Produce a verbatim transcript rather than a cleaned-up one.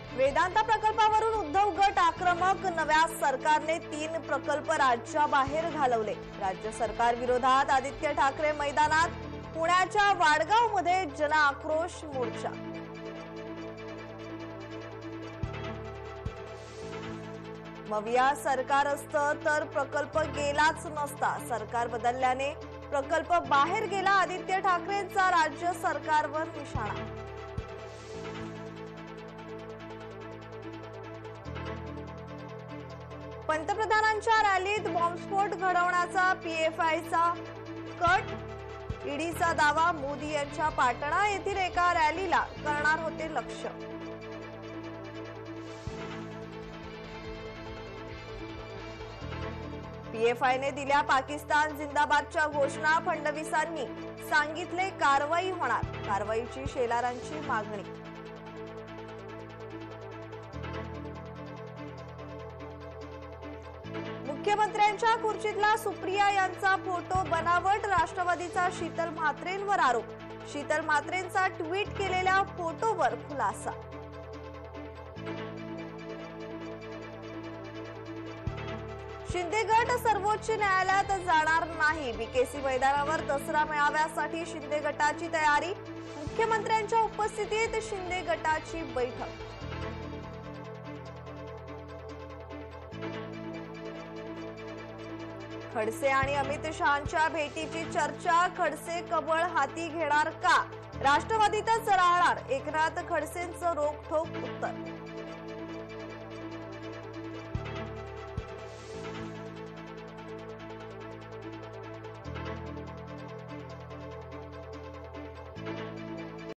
वेदांता प्रकल्पावरून उद्धव गट आक्रमक। नव्या सरकारने तीन प्रकल्प राज्याबाहेर घालवले। राज्य सरकार विरोधात आदित्य ठाकरे मैदानात। पुण्याच्या वाडगावमध्ये जनआक्रोश मोर्चा। मविया सरकार असतं तर प्रकल्प गेलाच नसता। सरकार बदलल्याने प्रकल्प बाहेर गेला। आदित्य ठाकरेंचा राज्य सरकारवर निशाणा। पंतप्रधानांच्या रॅलीत बॉम्बस्फोट घडवण्याचा पीएफआयचा कट। ईडीचा दावा। मोदी यांच्या पाटणा येथील एका रॅलीला करणार होते लक्ष्य। पीएफआयने दिल्या पाकिस्तान जिंदाबादच्या घोषणा। फडणवीसांनी सांगितले कारवाई होणार। कारवाईची शेलारांची मागणी। मुख्यमंत्र्यांच्या खुर्चीतला सुप्रिया यांचा फोटो बनावट। राष्ट्रवादीचा शीतल म्हात्रेंवर आरोप। शीतल म्हात्रेंचा ट्विट केलेल्या फोटोवर खुलासा। शिंदे गट सर्वोच्च न्यायालयात जाणार नाही। बीकेसी मैदानावर दसरा मेळाव्यासाठी शिंदे गटाची तयारी। मुख्यमंत्र्यांच्या उपस्थितीत शिंदे गटाची बैठक। खडसे आणि अमित शहांच्या भेटीची चर्चा। खडसे कबळ हाती घेणार का? राष्ट्रवादीतच राहणार। एकनाथ खडसेंचं रोखठोक उत्तर।